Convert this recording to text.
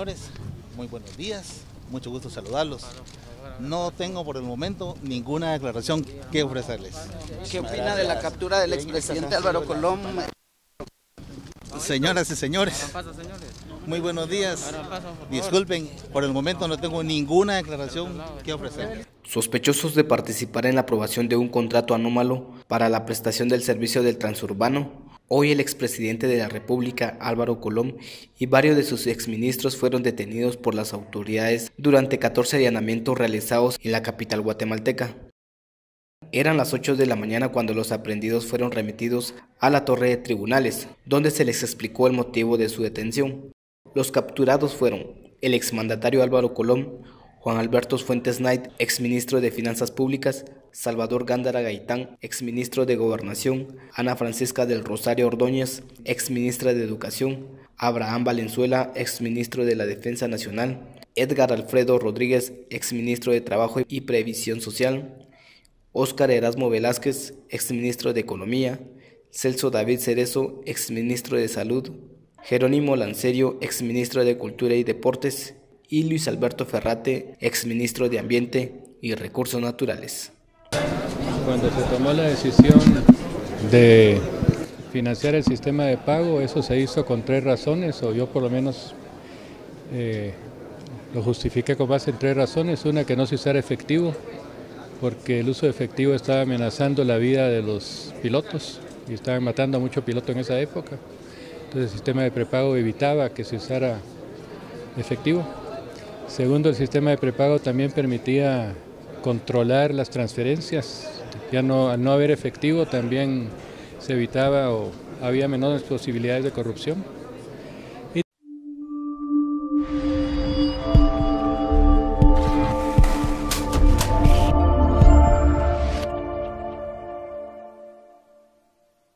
señores, muy buenos días, mucho gusto saludarlos. No tengo por el momento ninguna declaración que ofrecerles. ¿Qué opina de la captura del expresidente Álvaro Colom? Señoras y señores, muy buenos días. Disculpen, por el momento no tengo ninguna declaración que ofrecer. Sospechosos de participar en la aprobación de un contrato anómalo para la prestación del servicio del transurbano, hoy el expresidente de la República, Álvaro Colom, y varios de sus exministros fueron detenidos por las autoridades durante 14 allanamientos realizados en la capital guatemalteca. Eran las 8 de la mañana cuando los aprehendidos fueron remitidos a la torre de tribunales, donde se les explicó el motivo de su detención. Los capturados fueron el exmandatario Álvaro Colom, Juan Alberto Fuentes Knight, exministro de Finanzas Públicas, Salvador Gándara Gaitán, exministro de Gobernación, Ana Francisca del Rosario Ordóñez, exministra de Educación, Abraham Valenzuela, exministro de la Defensa Nacional, Edgar Alfredo Rodríguez, exministro de Trabajo y Previsión Social, Óscar Erasmo Velázquez, exministro de Economía, Celso David Cerezo, exministro de Salud, Jerónimo Lancerio, exministro de Cultura y Deportes, y Luis Alberto Ferrate, exministro de Ambiente y Recursos Naturales. Cuando se tomó la decisión de financiar el sistema de pago, eso se hizo con 3 razones, o yo por lo menos lo justifiqué con base en 3 razones. Una, que no se usara efectivo, porque el uso de efectivo estaba amenazando la vida de los pilotos y estaban matando a muchos pilotos en esa época. Entonces el sistema de prepago evitaba que se usara efectivo. Segundo, el sistema de prepago también permitía controlar las transferencias. Ya no, al no haber efectivo también se evitaba o había menores posibilidades de corrupción.